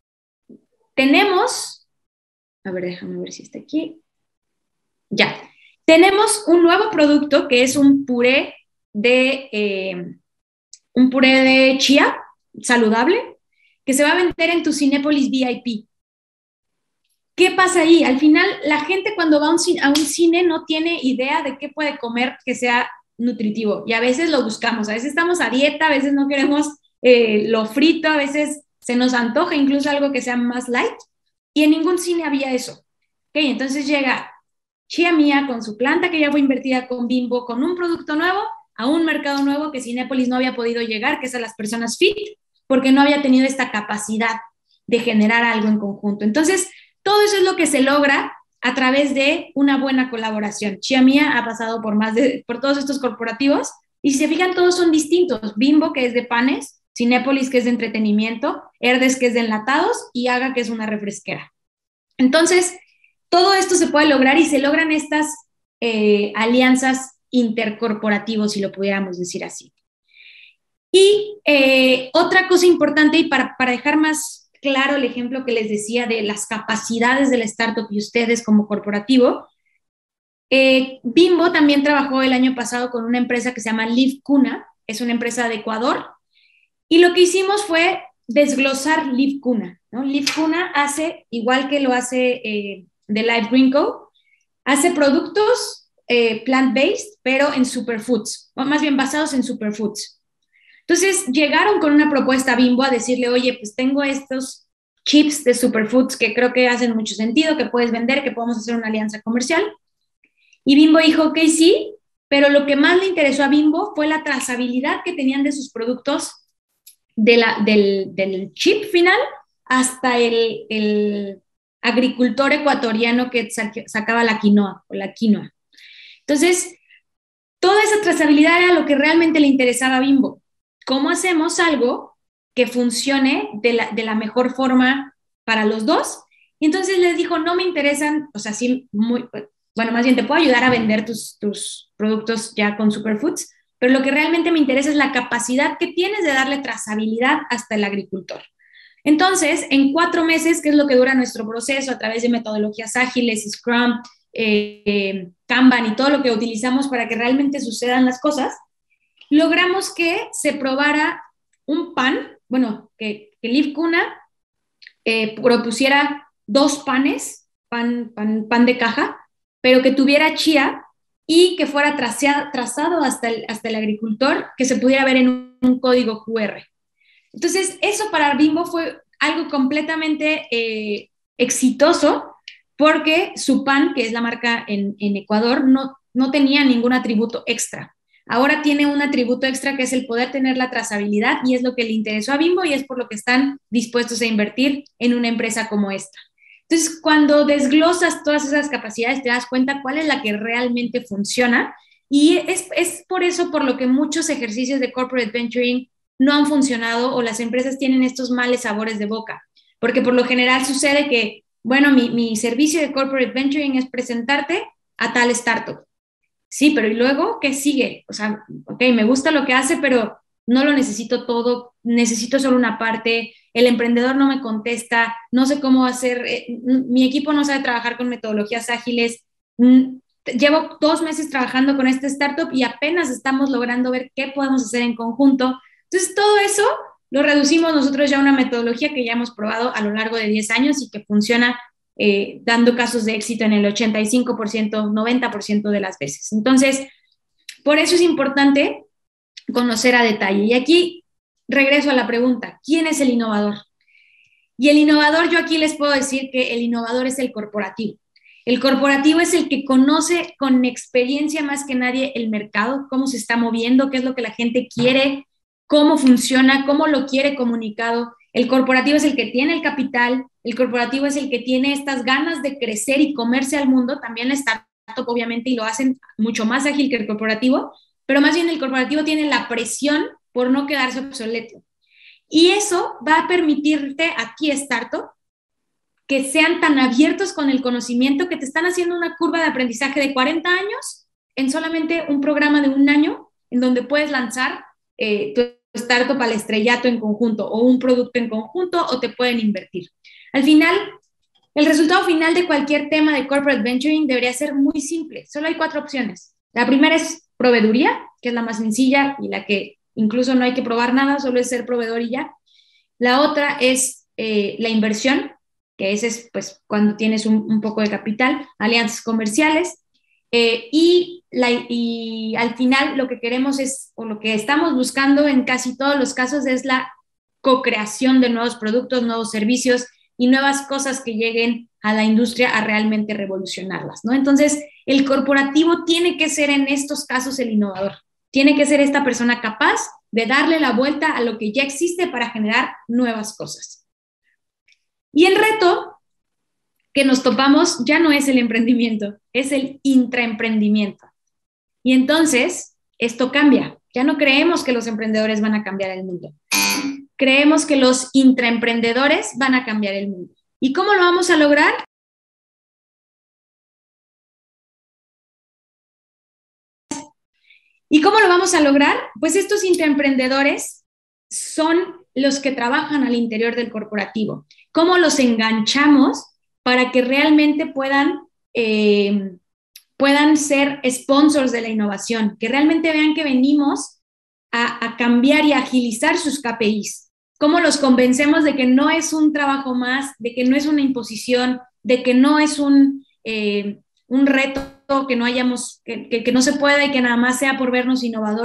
tenemos, a ver, déjame ver si está aquí, ya, tenemos un nuevo producto que es un puré de, eh, un puré de chía saludable, que se va a vender en tu Cinépolis V I P. ¿Qué pasa ahí? Al final, la gente cuando va a un, cine, a un cine no tiene idea de qué puede comer que sea nutritivo, y a veces lo buscamos, a veces estamos a dieta, a veces no queremos eh, lo frito, a veces se nos antoja incluso algo que sea más light, y en ningún cine había eso. Okay, entonces llega Chia Mía con su planta que ya fue invertida con Bimbo, con un producto nuevo, a un mercado nuevo que Cinépolis no había podido llegar, que es a las personas fit, porque no había tenido esta capacidad de generar algo en conjunto. Entonces, todo eso es lo que se logra a través de una buena colaboración. Chia Mía ha pasado por más de, por todos estos corporativos, y si se fijan, todos son distintos. Bimbo, que es de panes, Cinépolis, que es de entretenimiento, Herdes, que es de enlatados, y Aga, que es una refresquera. Entonces, todo esto se puede lograr y se logran estas eh, alianzas intercorporativos, si lo pudiéramos decir así. Y eh, otra cosa importante, y para, para dejar más claro el ejemplo que les decía de las capacidades de la startup y ustedes como corporativo, eh, Bimbo también trabajó el año pasado con una empresa que se llama Live Cuna, es una empresa de Ecuador, y lo que hicimos fue desglosar Live Cuna, ¿no? Live Cuna hace, igual que lo hace eh, The Life Green Co., hace productos eh, plant-based, pero en superfoods, o más bien basados en superfoods. Entonces llegaron con una propuesta a Bimbo a decirle, oye, pues tengo estos chips de superfoods que creo que hacen mucho sentido, que puedes vender, que podemos hacer una alianza comercial. Y Bimbo dijo, ok, sí, pero lo que más le interesó a Bimbo fue la trazabilidad que tenían de sus productos de la, del, del chip final hasta el, el agricultor ecuatoriano que sacaba la quinoa o la quinoa. Entonces, toda esa trazabilidad era lo que realmente le interesaba a Bimbo. ¿Cómo hacemos algo que funcione de la, de la mejor forma para los dos? Y entonces les dijo, no me interesan, o sea, sí, muy, bueno, más bien te puedo ayudar a vender tus, tus productos ya con superfoods, pero lo que realmente me interesa es la capacidad que tienes de darle trazabilidad hasta el agricultor. Entonces, en cuatro meses, que es lo que dura nuestro proceso a través de metodologías ágiles, Scrum, eh, eh, Kanban y todo lo que utilizamos para que realmente sucedan las cosas, logramos que se probara un pan, bueno, que, que Liv Kuna eh, propusiera dos panes, pan, pan, pan de caja, pero que tuviera chía y que fuera trazado, trazado hasta, el, hasta el agricultor, que se pudiera ver en un, un código cu erre. Entonces, eso para Bimbo fue algo completamente eh, exitoso, porque su pan, que es la marca en, en Ecuador, no, no tenía ningún atributo extra. Ahora tiene un atributo extra que es el poder tener la trazabilidad, y es lo que le interesó a Bimbo y es por lo que están dispuestos a invertir en una empresa como esta. Entonces, cuando desglosas todas esas capacidades, te das cuenta cuál es la que realmente funciona, y es, es por eso por lo que muchos ejercicios de corporate venturing no han funcionado, o las empresas tienen estos males sabores de boca, porque por lo general sucede que, bueno, mi, mi servicio de corporate venturing es presentarte a tal startup. Sí, pero ¿y luego qué sigue? O sea, ok, me gusta lo que hace, pero no lo necesito todo, necesito solo una parte, el emprendedor no me contesta, no sé cómo hacer, eh, mi equipo no sabe trabajar con metodologías ágiles, mm, llevo dos meses trabajando con este startup y apenas estamos logrando ver qué podemos hacer en conjunto. Entonces, todo eso lo reducimos nosotros ya a una metodología que ya hemos probado a lo largo de diez años y que funciona eh, dando casos de éxito en el ochenta y cinco por ciento, noventa por ciento de las veces. Entonces, por eso es importante conocer a detalle. Y aquí regreso a la pregunta, ¿quién es el innovador? Y el innovador, yo aquí les puedo decir que el innovador es el corporativo. El corporativo es el que conoce con experiencia más que nadie el mercado, cómo se está moviendo, qué es lo que la gente quiere, cómo funciona, cómo lo quiere comunicado. El corporativo es el que tiene el capital, el corporativo es el que tiene estas ganas de crecer y comerse al mundo, también la startup obviamente, y lo hacen mucho más ágil que el corporativo, pero más bien el corporativo tiene la presión por no quedarse obsoleto. Y eso va a permitirte aquí, startup, que sean tan abiertos con el conocimiento que te están haciendo una curva de aprendizaje de cuarenta años en solamente un programa de un año, en donde puedes lanzar eh, tu startup al estrellato en conjunto o un producto en conjunto, o te pueden invertir. Al final, el resultado final de cualquier tema de corporate venturing debería ser muy simple. Solo hay cuatro opciones. La primera es proveeduría, que es la más sencilla y la que incluso no hay que probar nada, solo es ser proveedor y ya. La otra es eh, la inversión, que ese es pues cuando tienes un, un poco de capital, alianzas comerciales, eh, y, la, y al final lo que queremos es, o lo que estamos buscando en casi todos los casos, es la co-creación de nuevos productos, nuevos servicios y nuevas cosas que lleguen a la industria a realmente revolucionarlas, ¿no? Entonces, el corporativo tiene que ser en estos casos el innovador, tiene que ser esta persona capaz de darle la vuelta a lo que ya existe para generar nuevas cosas. Y el reto que nos topamos ya no es el emprendimiento, es el intraemprendimiento. Y entonces, esto cambia. Ya no creemos que los emprendedores van a cambiar el mundo. Creemos que los intraemprendedores van a cambiar el mundo. ¿Y cómo lo vamos a lograr? ¿Y cómo lo vamos a lograr? Pues estos intraemprendedores son los que trabajan al interior del corporativo. ¿Cómo los enganchamos para que realmente puedan, eh, puedan ser sponsors de la innovación? Que realmente vean que venimos a, a cambiar y a agilizar sus K P Is. ¿Cómo los convencemos de que no es un trabajo más, de que no es una imposición, de que no es un, eh, un reto que no hayamos, que, que, que no se pueda y que nada más sea por vernos innovadores?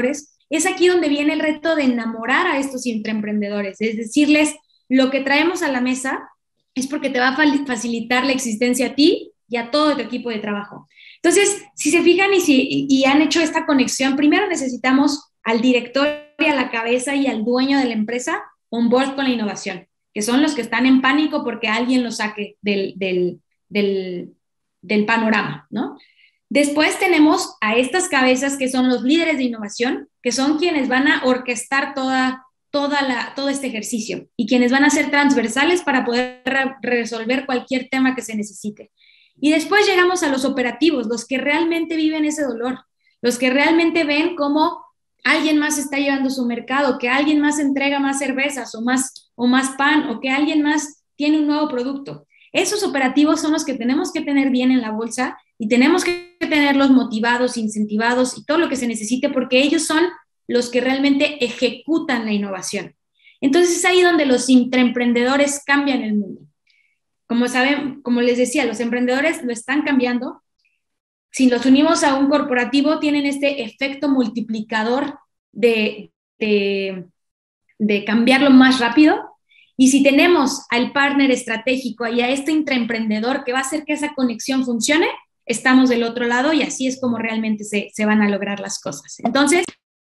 es aquí donde viene el reto de enamorar a estos intraemprendedores, es decirles, lo que traemos a la mesa es porque te va a facilitar la existencia a ti y a todo tu equipo de trabajo. Entonces, si se fijan y, si, y han hecho esta conexión, primero necesitamos al director y a la cabeza y al dueño de la empresa on board con la innovación, que son los que están en pánico porque alguien los saque del, del, del, del panorama, ¿no? Después tenemos a estas cabezas que son los líderes de innovación, que son quienes van a orquestar toda, toda la, todo este ejercicio y quienes van a ser transversales para poder re resolver cualquier tema que se necesite. Y después llegamos a los operativos, los que realmente viven ese dolor, los que realmente ven cómo alguien más está llevando su mercado, que alguien más entrega más cervezas o más, o más pan, o que alguien más tiene un nuevo producto. Esos operativos son los que tenemos que tener bien en la bolsa y tenemos que tenerlos motivados, incentivados y todo lo que se necesite porque ellos son los que realmente ejecutan la innovación. Entonces es ahí donde los intraemprendedores cambian el mundo. Como saben, como les decía, los emprendedores lo están cambiando. Si los unimos a un corporativo, tienen este efecto multiplicador de, de, de cambiarlo más rápido. Y si tenemos al partner estratégico y a este intraemprendedor que va a hacer que esa conexión funcione, estamos del otro lado y así es como realmente se, se van a lograr las cosas. Entonces,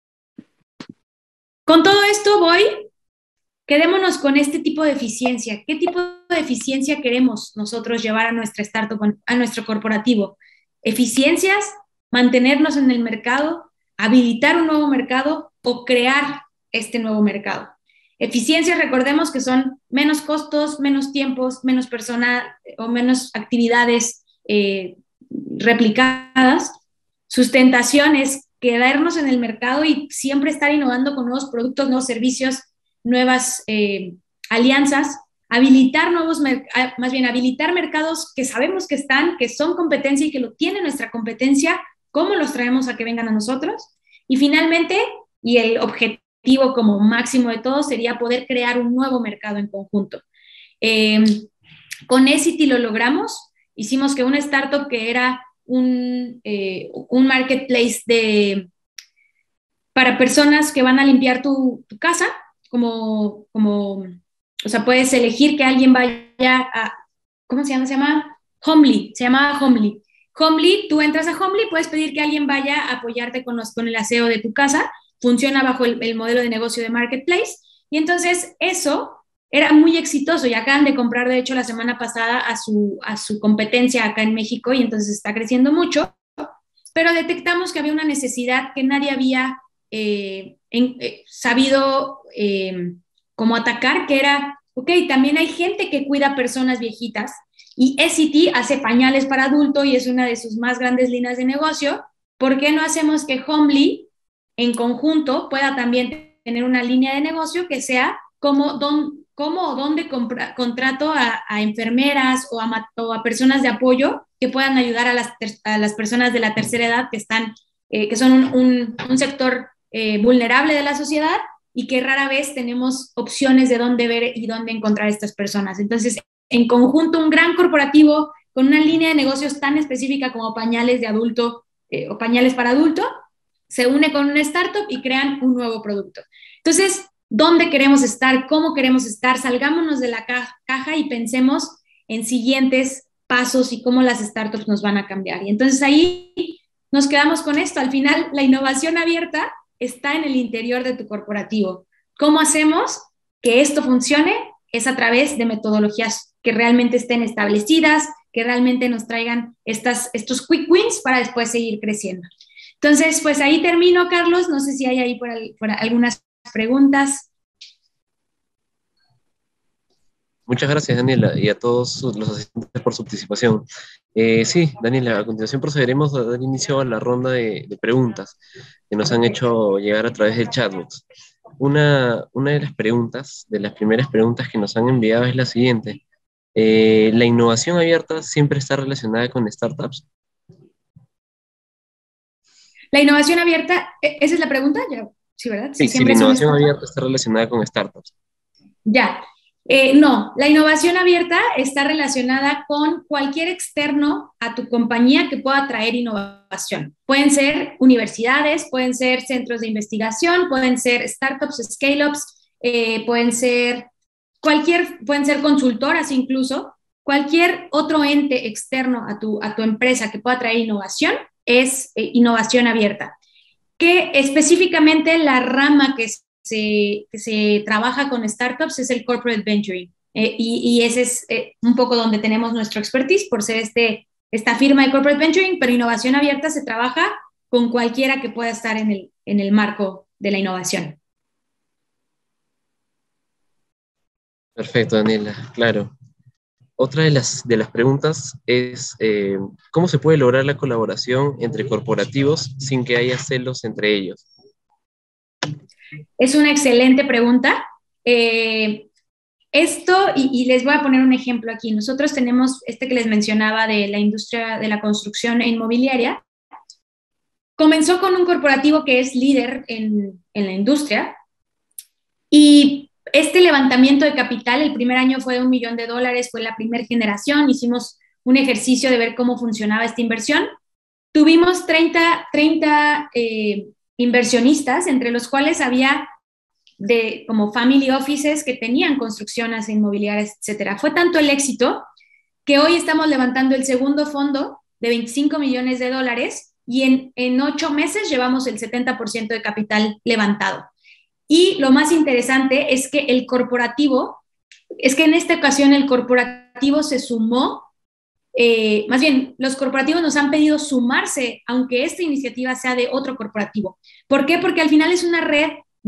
con todo esto voy, quedémonos con este tipo de eficiencia. ¿Qué tipo de eficiencia queremos nosotros llevar a nuestra startup, a nuestro corporativo? Eficiencias, mantenernos en el mercado, habilitar un nuevo mercado o crear este nuevo mercado. Eficiencias, recordemos que son menos costos, menos tiempos, menos personas o menos actividades eh, replicadas. Sustentación es quedarnos en el mercado y siempre estar innovando con nuevos productos, nuevos servicios, nuevas eh, alianzas. Habilitar nuevos, más bien habilitar mercados que sabemos que están, que son competencia y que lo tiene nuestra competencia, ¿cómo los traemos a que vengan a nosotros? Y finalmente, y el objetivo como máximo de todo sería poder crear un nuevo mercado en conjunto. Eh, con Essity lo logramos, hicimos que una startup que era un, eh, un marketplace de, para personas que van a limpiar tu, tu casa, como, como, o sea, puedes elegir que alguien vaya a, ¿cómo se llama? Se llama Homely, se llama Homely. Homely, tú entras a Homely, puedes pedir que alguien vaya a apoyarte con, los, con el aseo de tu casa, funciona bajo el, el modelo de negocio de marketplace, y entonces eso era muy exitoso y acaban de comprar, de hecho, la semana pasada a su, a su competencia acá en México y entonces está creciendo mucho, pero detectamos que había una necesidad que nadie había eh, en, eh, sabido eh, cómo atacar, que era, ok, también hay gente que cuida a personas viejitas y Essity hace pañales para adulto y es una de sus más grandes líneas de negocio. ¿Por qué no hacemos que Homely en conjunto pueda también tener una línea de negocio que sea como don, cómo o dónde compra, contrato a, a enfermeras o a, o a personas de apoyo que puedan ayudar a las, a las personas de la tercera edad que, están, eh, que son un, un, un sector eh, vulnerable de la sociedad y que rara vez tenemos opciones de dónde ver y dónde encontrar a estas personas. Entonces, en conjunto, un gran corporativo con una línea de negocios tan específica como pañales de adulto eh, o pañales para adulto, se une con una startup y crean un nuevo producto. Entonces, ¿dónde queremos estar? ¿Cómo queremos estar? Salgámonos de la caja y pensemos en siguientes pasos y cómo las startups nos van a cambiar. Y entonces ahí nos quedamos con esto. Al final, la innovación abierta está en el interior de tu corporativo. ¿Cómo hacemos que esto funcione? Es a través de metodologías que realmente estén establecidas, que realmente nos traigan estas, estos quick wins para después seguir creciendo. Entonces, pues ahí termino, Carlos. No sé si hay ahí por, por algunas preguntas. Muchas gracias, Daniela, y a todos los asistentes por su participación. Eh, sí, Daniela, a continuación procederemos a dar inicio a la ronda de, de preguntas que nos han hecho llegar a través del chatbox. Una, una de las preguntas, de las primeras preguntas que nos han enviado es la siguiente. Eh, ¿La innovación abierta siempre está relacionada con startups? La innovación abierta, ¿esa es la pregunta? Ya, sí, ¿verdad? Sí, Sí, si la siempre son innovación startups. abierta está relacionada con startups. Ya. Eh, no, la innovación abierta está relacionada con cualquier externo a tu compañía que pueda traer innovación. Pueden ser universidades, pueden ser centros de investigación, pueden ser startups, scale-ups, eh, pueden ser cualquier, pueden ser consultoras incluso. Cualquier otro ente externo a tu, a tu empresa que pueda traer innovación es eh, innovación abierta. Que específicamente la rama que se, que se trabaja con startups es el corporate venturing. Eh, y, y, ese es eh, un poco donde tenemos nuestro expertise por ser este, esta firma de corporate venturing, pero innovación abierta se trabaja con cualquiera que pueda estar en el, en el marco de la innovación. Perfecto, Daniela, claro. Otra de las, de las preguntas es, eh, ¿cómo se puede lograr la colaboración entre corporativos sin que haya celos entre ellos? Es una excelente pregunta. Eh, esto, y, y, les voy a poner un ejemplo aquí. Nosotros tenemos este que les mencionaba de la industria de la construcción e inmobiliaria. Comenzó con un corporativo que es líder en, en la industria y este levantamiento de capital, el primer año fue de un millón de dólares, fue la primera generación, hicimos un ejercicio de ver cómo funcionaba esta inversión. Tuvimos treinta, treinta eh, inversionistas, entre los cuales había de como family offices que tenían construcciones inmobiliarias, etcétera. Fue tanto el éxito que hoy estamos levantando el segundo fondo de veinticinco millones de dólares y en, en ocho meses llevamos el setenta por ciento de capital levantado. Y lo más interesante es que el corporativo, es que en esta ocasión el corporativo se sumó, eh, más bien los corporativos nos han pedido sumarse, aunque esta iniciativa sea de otro corporativo. ¿Por qué? Porque al final es una red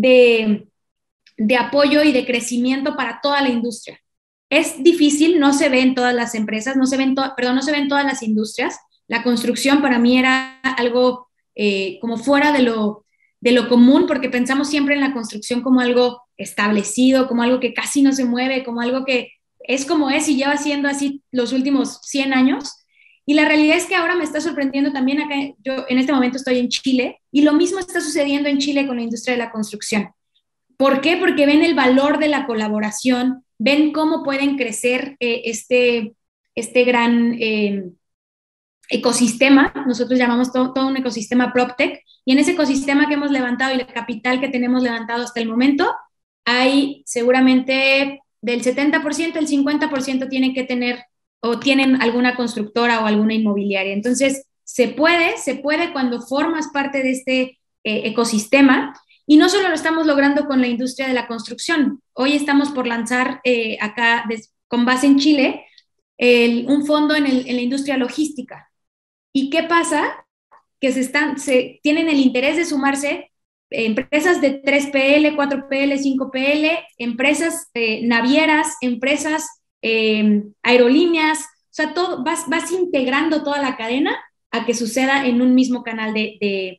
de, de apoyo y de crecimiento para toda la industria. Es difícil, no se ve en todas las empresas, no se ve en, to- perdón, no se ve en todas las industrias. La construcción para mí era algo eh, como fuera de lo, de lo común, porque pensamos siempre en la construcción como algo establecido, como algo que casi no se mueve, como algo que es como es y lleva siendo así los últimos cien años. Y la realidad es que ahora me está sorprendiendo también acá, yo en este momento estoy en Chile, y lo mismo está sucediendo en Chile con la industria de la construcción. ¿Por qué? Porque ven el valor de la colaboración, ven cómo pueden crecer eh, este, este gran eh, ecosistema, nosotros llamamos todo, todo un ecosistema PropTech, y en ese ecosistema que hemos levantado y el capital que tenemos levantado hasta el momento, hay seguramente del setenta por ciento, el cincuenta por ciento tienen que tener o tienen alguna constructora o alguna inmobiliaria. Entonces, se puede, se puede cuando formas parte de este eh, ecosistema. Y no solo lo estamos logrando con la industria de la construcción. Hoy estamos por lanzar eh, acá, des, con base en Chile, el, un fondo en, el, en la industria logística. ¿Y qué pasa? Que se están, se, tienen el interés de sumarse empresas de tres P L, cuatro P L, cinco P L, empresas eh, navieras, empresas eh, aerolíneas, o sea, todo, vas, vas integrando toda la cadena a que suceda en un mismo canal de, de,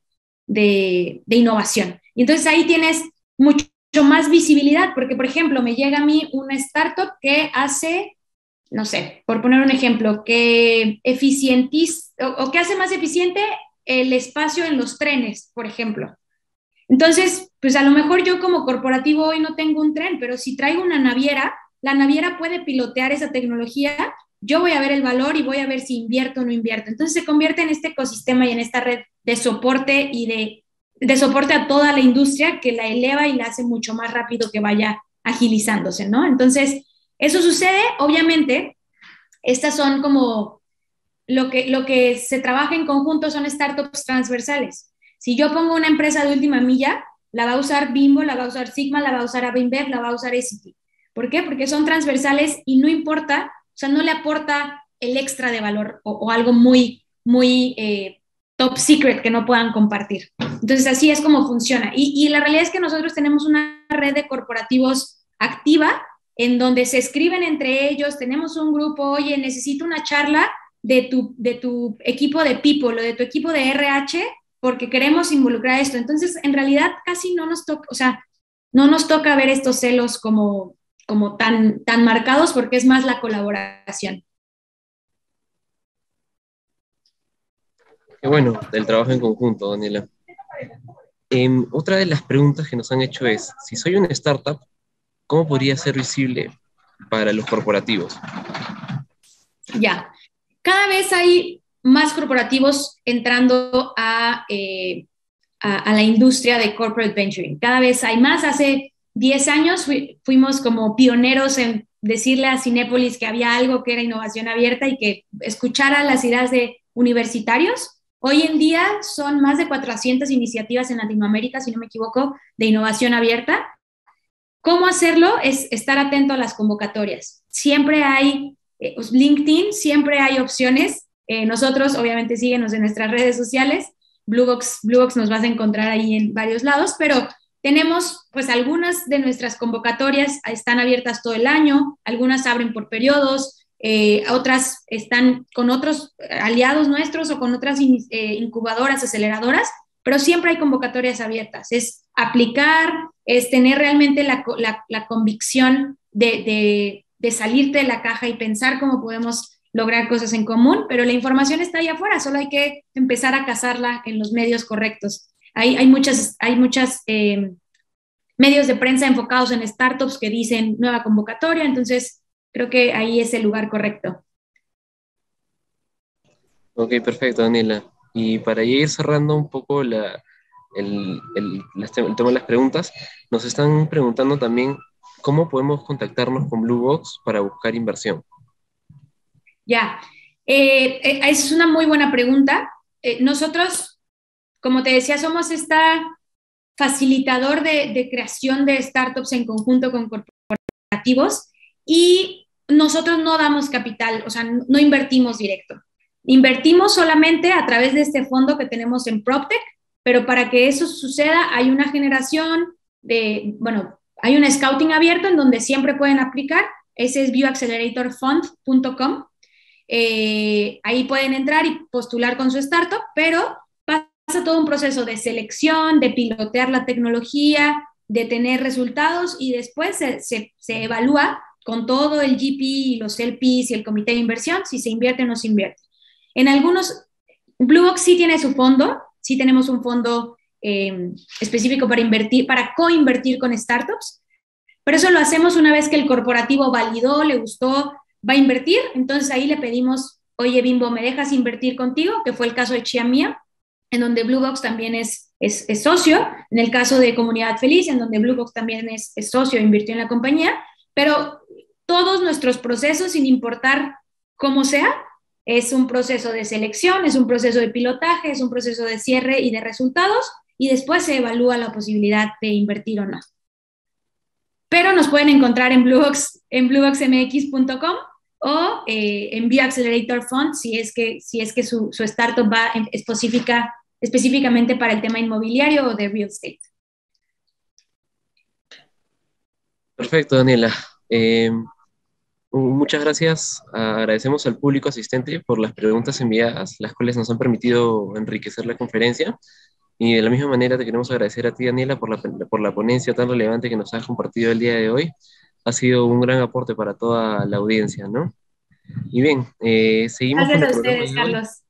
de, de innovación. Y entonces ahí tienes mucho más visibilidad, porque por ejemplo, me llega a mí una startup que hace, no sé, por poner un ejemplo, que eficientiza o, o que hace más eficiente el espacio en los trenes, por ejemplo. Entonces, pues a lo mejor yo como corporativo hoy no tengo un tren, pero si traigo una naviera, la naviera puede pilotear esa tecnología, yo voy a ver el valor y voy a ver si invierto o no invierto. Entonces se convierte en este ecosistema y en esta red de soporte y de, de soporte a toda la industria que la eleva y la hace mucho más rápido que vaya agilizándose, ¿no? Entonces, eso sucede, obviamente, estas son como lo que, lo que se trabaja en conjunto son startups transversales. Si yo pongo una empresa de última milla, la va a usar Bimbo, la va a usar Sigma, la va a usar Avinbev, la va a usar E C T. ¿Por qué? Porque son transversales y no importa, o sea, no le aporta el extra de valor o, o algo muy, muy eh, top secret que no puedan compartir. Entonces, así es como funciona. Y, y la realidad es que nosotros tenemos una red de corporativos activa en donde se escriben entre ellos, tenemos un grupo, oye, necesito una charla de tu, de tu equipo de people o de tu equipo de R H porque queremos involucrar esto. Entonces, en realidad casi no nos toca, o sea, no nos toca ver estos celos como, como tan, tan marcados porque es más la colaboración. Qué bueno, del trabajo en conjunto, Daniela. Eh, otra de las preguntas que nos han hecho es, si soy una startup, ¿cómo podría ser visible para los corporativos? Ya, cada vez hay más corporativos entrando a, eh, a, a la industria de corporate venturing. Cada vez hay más. Hace diez años fu fuimos como pioneros en decirle a Cinépolis que había algo que era innovación abierta y que escuchara las ideas de universitarios. Hoy en día son más de cuatrocientas iniciativas en Latinoamérica, si no me equivoco, de innovación abierta. ¿Cómo hacerlo? Es estar atento a las convocatorias. Siempre hay eh, LinkedIn, siempre hay opciones. Eh, nosotros, obviamente, síguenos en nuestras redes sociales. Bluebox, Bluebox nos vas a encontrar ahí en varios lados, pero tenemos, pues, algunas de nuestras convocatorias están abiertas todo el año, algunas abren por periodos, eh, otras están con otros aliados nuestros o con otras eh, incubadoras, aceleradoras, pero siempre hay convocatorias abiertas. Es aplicar, es tener realmente la, la, la convicción de, de, de salirte de la caja y pensar cómo podemos lograr cosas en común, pero la información está ahí afuera, solo hay que empezar a cazarla en los medios correctos. Hay, hay muchas, hay muchas eh, medios de prensa enfocados en startups que dicen nueva convocatoria, entonces creo que ahí es el lugar correcto. Ok, perfecto, Daniela. Y para ir cerrando un poco la, el, el, el tema de las preguntas, nos están preguntando también cómo podemos contactarnos con Bluebox para buscar inversión. Ya, eh, eh, es una muy buena pregunta. Eh, nosotros, como te decía, somos esta facilitador de, de creación de startups en conjunto con corporativos y nosotros no damos capital, o sea, no, no invertimos directo. Invertimos solamente a través de este fondo que tenemos en PropTech, pero para que eso suceda hay una generación de, bueno, hay un scouting abierto en donde siempre pueden aplicar. Ese es view accelerator fund punto com. Eh, ahí pueden entrar y postular con su startup, pero pasa todo un proceso de selección, de pilotear la tecnología, de tener resultados y después se, se, se evalúa con todo el G P y los L Ps y el comité de inversión si se invierte o no se invierte. En algunos, Bluebox sí tiene su fondo, sí tenemos un fondo eh, específico para invertir, para co-invertir con startups, pero eso lo hacemos una vez que el corporativo validó, le gustó, va a invertir, entonces ahí le pedimos, oye Bimbo, ¿me dejas invertir contigo? Que fue el caso de Chia Mía, en donde Bluebox también es, es, es socio, en el caso de Comunidad Feliz, en donde Bluebox también es, es socio, invirtió en la compañía, pero todos nuestros procesos, sin importar cómo sea, es un proceso de selección, es un proceso de pilotaje, es un proceso de cierre y de resultados, y después se evalúa la posibilidad de invertir o no. Pero nos pueden encontrar en Bluebox, en bluebox m x punto com o eh, en View Accelerator Fund si es que, si es que su, su startup va en, específica, específicamente para el tema inmobiliario o de real estate. Perfecto, Daniela. Eh, muchas gracias. Agradecemos al público asistente por las preguntas enviadas, las cuales nos han permitido enriquecer la conferencia. Y de la misma manera te queremos agradecer a ti, Daniela, por la, por la ponencia tan relevante que nos has compartido el día de hoy. Ha sido un gran aporte para toda la audiencia, ¿no? Y bien, eh, seguimos Gracias con el a programa ustedes, de hoy. Carlos.